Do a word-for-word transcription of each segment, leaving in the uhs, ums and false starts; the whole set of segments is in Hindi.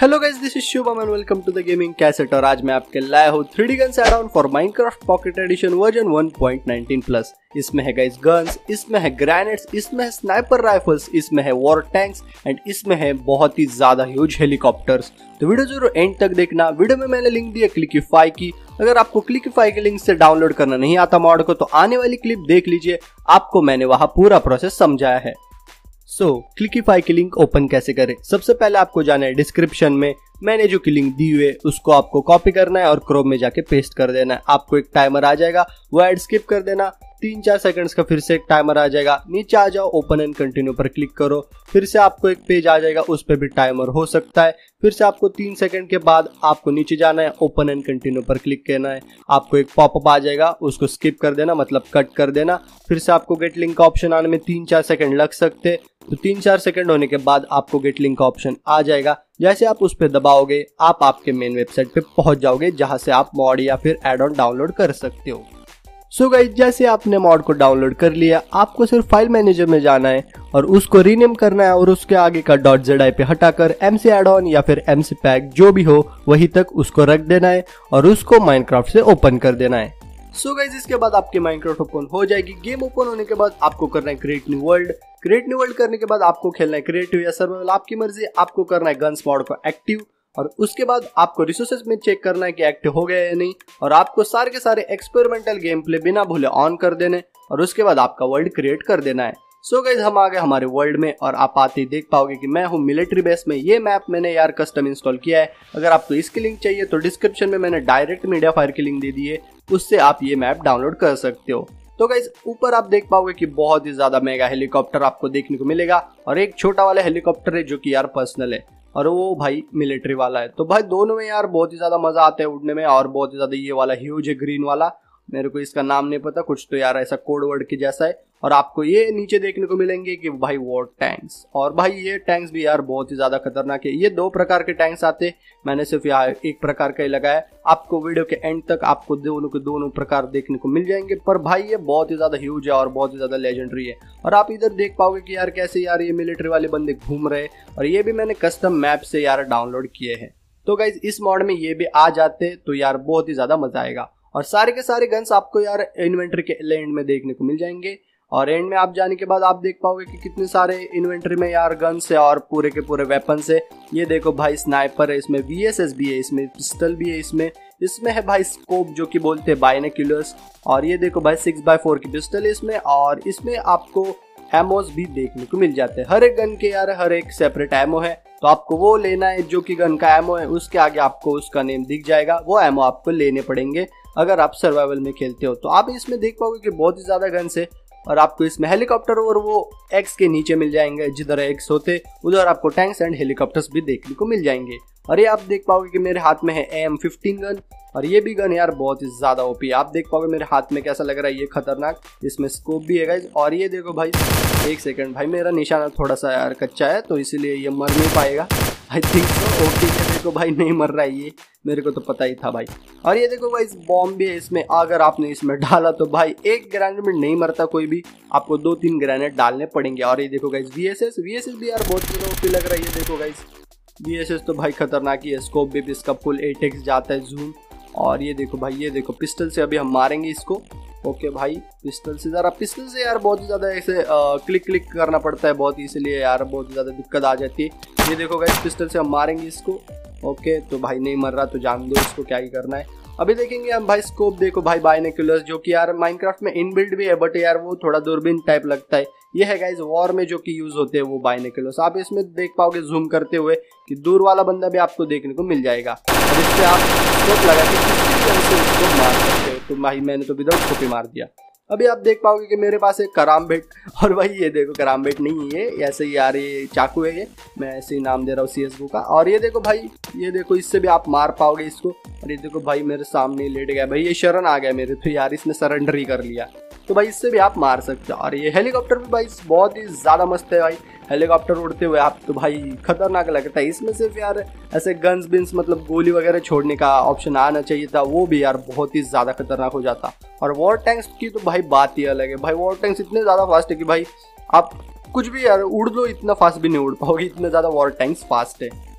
Hello guys, this is Shubham and welcome to the gaming cassette. और आज मैं आपके लाया हूँ three D guns add on for Minecraft pocket edition version one point nineteen plus. इसमें है गाइस गन्स, इसमें है ग्रेनेड्स, इसमें है स्नाइपर राइफल्स, इसमें है वॉर टैंक्स एंड इसमें है बहुत ही ज्यादा ह्यूज हेलीकॉप्टर्स। तो वीडियो जरूर एंड तक देखना। वीडियो में मैंने लिंक दिया क्लिकिफाई की। अगर आपको क्लिकिफाई के लिंक से डाउनलोड करना नहीं आता मॉड को तो आने वाली क्लिप देख लीजिए, आपको मैंने वहां पूरा प्रोसेस समझाया है। सो so, क्लिकिफाई की लिंक ओपन कैसे करें? सबसे पहले आपको जाना है डिस्क्रिप्शन में, मैंने जो की लिंक दी हुई है उसको आपको कॉपी करना है और क्रोम में जाके पेस्ट कर देना है। आपको एक टाइमर आ जाएगा, वो ऐड स्किप कर देना। तीन चार सेकंड्स का फिर से एक टाइमर आ जाएगा, नीचे आ जाओ, ओपन एंड कंटिन्यू पर क्लिक करो। फिर से आपको एक पेज आ जाएगा, उस पर भी टाइमर हो सकता है। फिर से आपको तीन सेकंड के बाद आपको नीचे जाना है, ओपन एंड कंटिन्यू पर क्लिक करना है। आपको एक पॉपअप आ जाएगा, उसको स्किप कर देना, मतलब कट कर देना। फिर से आपको गेट लिंक का ऑप्शन आने में तीन चार सेकंड लग सकते, तो तीन चार सेकंड होने के बाद आपको गेट लिंक का ऑप्शन आ जाएगा। जैसे आप उस पर दबाओगे आप आपके मेन वेबसाइट पे पहुंच जाओगे, जहां से आप मॉड या फिर एड ऑन डाउनलोड कर सकते हो। सो गाइस, जैसे आपने मॉड को डाउनलोड कर लिया, आपको सिर्फ फाइल मैनेजर में जाना है और उसको रीनेम करना है और उसके आगे का डॉट जेड आई पे हटाकर एमसी एड ऑन या फिर एमसी पैक जो भी हो वहीं तक उसको रख देना है और उसको माइनक्राफ्ट से ओपन कर देना है। सो so गाइस, इसके बाद आपकी माइनक्राफ्ट ओपन हो जाएगी। गेम ओपन होने के बाद आपको करना है create new world. Create new world करने के बाद आपको खेलना है क्रिएटिव या सर्वाइवल, आपकी मर्जी। आपको करना है गन्स मॉड को एक्टिव और उसके बाद आपको रिसोर्सेज में चेक करना है कि एक्टिव हो गया या नहीं, और आपको सारे के सारे एक्सपेरिमेंटल गेम प्ले बिना भूले ऑन कर देने और उसके बाद आपका वर्ल्ड क्रिएट कर देना है। सो so गाइस, हम आ गए हमारे वर्ल्ड में और आप आते ही देख पाओगे कि मैं हूँ मिलिट्री बेस में। ये मैप मैंने यार कस्टम इंस्टॉल किया है। अगर आपको इसकी लिंक चाहिए तो डिस्क्रिप्शन में मैंने डायरेक्ट मीडिया फायर की लिंक दे दी है, उससे आप ये मैप डाउनलोड कर सकते हो। तो गाइस, ऊपर आप देख पाओगे कि बहुत ही ज्यादा मेगा हेलीकॉप्टर आपको देखने को मिलेगा और एक छोटा वाला हेलीकॉप्टर है जो कि यार पर्सनल है और वो भाई मिलिट्री वाला है। तो भाई दोनों में यार बहुत ही ज्यादा मजा आता है उड़ने में और बहुत ही ज्यादा ये वाला ह्यूज है ग्रीन वाला, मेरे को इसका नाम नहीं पता, कुछ तो यार ऐसा कोड वर्ड के जैसा है। और आपको ये नीचे देखने को मिलेंगे कि भाई वॉर टैंक्स, और भाई ये टैंक्स भी यार बहुत ही ज्यादा खतरनाक है। ये दो प्रकार के टैंक्स आते हैं, मैंने सिर्फ यहाँ एक प्रकार का ही लगाया। आपको वीडियो के एंड तक आपको दोनों के दोनों प्रकार देखने को मिल जाएंगे, पर भाई ये बहुत ही ज्यादा ह्यूज है और बहुत ही ज्यादा लेजेंडरी है। और आप इधर देख पाओगे कि यार कैसे यार ये मिलिट्री वाले बंदे घूम रहे हैं और ये भी मैंने कस्टम मैप से यार डाउनलोड किए हैं। तो गाइज, इस मॉड में ये भी आ जाते तो यार बहुत ही ज्यादा मजा आएगा और सारे के सारे गन्स आपको यार इन्वेंटरी के एंड में देखने को मिल जाएंगे। और एंड में आप जाने के बाद आप देख पाओगे कि कितने सारे इन्वेंटरी में यार गन्स है और पूरे के पूरे वेपन्स है। ये देखो भाई, स्नाइपर है, इसमें वीएसएस भी है, इसमें पिस्टल भी है, इसमें इसमें है भाई स्कोप जो कि बोलते हैं बाइनोक्यूलर्स, और ये देखो भाई सिक्स बाय फोर की पिस्टल है इसमें। और इसमें आपको एमोस भी देखने को मिल जाते हैं। हर एक गन के यार हर एक सेपरेट एमो है, तो आपको वो लेना है जो कि गन का एमो है, उसके आगे आपको उसका नेम दिख जाएगा, वो एमो आपको लेने पड़ेंगे अगर आप सर्वाइवल में खेलते हो। तो आप इसमें देख पाओगे कि बहुत ही ज्यादा गन्स है और आपको इसमें हेलीकॉप्टर और वो एक्स के नीचे मिल जाएंगे, जिधर एक्स होते उधर आपको टैंक्स एंड हेलीकॉप्टर्स भी देखने को मिल जाएंगे। और ये आप देख पाओगे कि मेरे हाथ में है ए एम फिफ्टीन गन और ये भी गन यार बहुत ही ज्यादा ओपी है। आप देख पाओगे मेरे हाथ में कैसा लग रहा है, ये खतरनाक, इसमें स्कोप भी है गाइस। और ये देखो भाई, एक सेकंड भाई, मेरा निशाना थोड़ा सा यार कच्चा है तो इसीलिए ये मर नहीं पाएगा, आई थिंक सो। ओके, ये देखो भाई नहीं मर रहा है ये, मेरे को तो पता ही था भाई। और ये देखो भाई, बॉम्ब भी है इसमें, अगर आपने इसमें डाला तो भाई एक ग्रेनेड में नहीं मरता कोई भी, आपको दो तीन ग्रेनेड डालने पड़ेंगे। और ये देखो गाइस, वीएसएस वीएसएस भी यार बहुत ज्यादा ओपी लग रहा है। ये देखो गाइस, वीएसएस तो भाई खतरनाक ही है, स्कोप भी इसका फुल एट एक्स जाता है जूम। और ये देखो भाई, ये देखो पिस्टल से अभी हम मारेंगे इसको। ओके भाई, पिस्टल से जरा पिस्टल से यार बहुत ही ज्यादा ऐसे क्लिक क्लिक करना पड़ता है बहुत, इसलिए यार बहुत ही ज्यादा दिक्कत आ जाती है। ये देखो गाइस, पिस्टल से हम मारेंगे इसको। ओके, तो भाई नहीं मर रहा तो जान दो इसको, क्या ही करना है। अभी देखेंगे हम भाई स्कोप, देखो भाई बाइनोक्यूलर्स जो कि यार माइनक्राफ्ट में इनबिल्ट भी है, बट यार वो थोड़ा दूरबीन टाइप लगता है। ये है गाइस वॉर में जो कि यूज होते हैं वो बाइनोक्यूलर्स। आप इसमें देख पाओगे जूम करते हुए कि दूर वाला बंदा भी आपको देखने को मिल जाएगा और इससे आप स्कोप लगा के किसी भी तरह से उसको मार सकते हो। तो भाई मैंने तो विदाउट स्कोप ही मार दिया। अभी आप देख पाओगे कि मेरे पास एक करामबेट, और भाई ये देखो करामबेट नहीं है ये, ऐसे ही यार ये चाकू है, ये मैं ऐसे ही नाम दे रहा हूँ सी एस गो का। और ये देखो भाई, ये देखो इससे भी आप मार पाओगे इसको। और ये देखो भाई मेरे सामने लेट गया भाई, ये शरण आ गया मेरे, तो यार इसने सरेंडर ही कर लिया, तो भाई इससे भी आप मार सकते हो। और ये हेलीकॉप्टर भी भाई बहुत ही ज्यादा मस्त है भाई, हेलीकॉप्टर उड़ते हुए आप तो भाई खतरनाक लगता है। इसमें सिर्फ यार ऐसे गन्स बिन्स मतलब गोली वगैरह छोड़ने का ऑप्शन आना चाहिए था, वो भी यार बहुत ही ज्यादा खतरनाक हो जाता। और वॉर टैंक्स की तो भाई बात ही अलग है भाई, वॉर टैंक्स इतने ज्यादा फास्ट है कि भाई आप कुछ भी यार उड़ दो, इतना फास्ट भी नहीं उड़ पाओगे, इतने ज्यादा वॉर टैंक्स फास्ट है।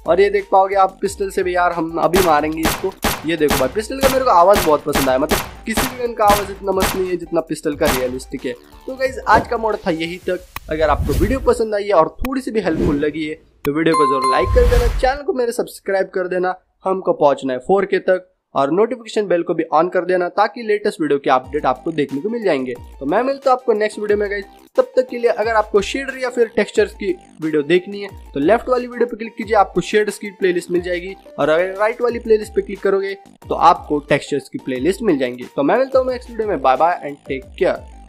और ये देख पाओगे आप पिस्टल से भी यार हम अभी मारेंगे इसको। ये देखो भाई पिस्टल का मेरे को आवाज़ बहुत पसंद आया, मतलब किसी भी गन का आवाज़ इतना मस्त नहीं है जितना पिस्टल का रियलिस्टिक है। तो गाइज आज का मोड था यही तक। अगर आपको वीडियो पसंद आई है और थोड़ी सी भी हेल्पफुल लगी है तो वीडियो को जरूर लाइक कर देना, चैनल को मेरे सब्सक्राइब कर देना, हमको पहुंचना है फोर के तक, और नोटिफिकेशन बेल को भी ऑन कर देना ताकि लेटेस्ट वीडियो के अपडेट आपको देखने को मिल जाएंगे। तो मैं मिलता हूं आपको नेक्स्ट वीडियो में गाइस, तब तक के लिए अगर आपको शेडर या फिर टेक्सचर्स की वीडियो देखनी है तो लेफ्ट वाली वीडियो पे क्लिक कीजिए, आपको शेडर्स की प्लेलिस्ट मिल जाएगी, और अगर राइट वाली प्लेलिस्ट पे क्लिक करोगे तो आपको टेक्सचर्स की प्लेलिस्ट मिल जाएंगी। तो मैं मिलता हूँ नेक्स्ट वीडियो में, bye bye and take care.